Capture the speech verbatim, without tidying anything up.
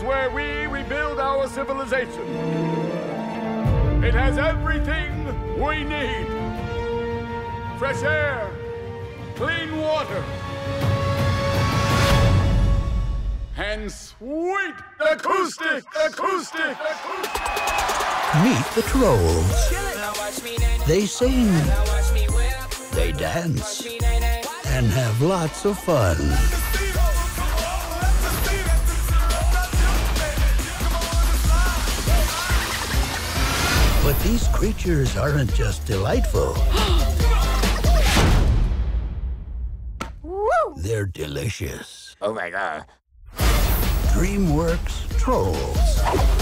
is where we rebuild our civilization. It has everything we need. Fresh air, clean water, and sweet acoustic, acoustic, acoustic. Meet the trolls. They sing, they dance, and have lots of fun. But these creatures aren't just delightful. They're delicious. Oh my God. DreamWorks Trolls.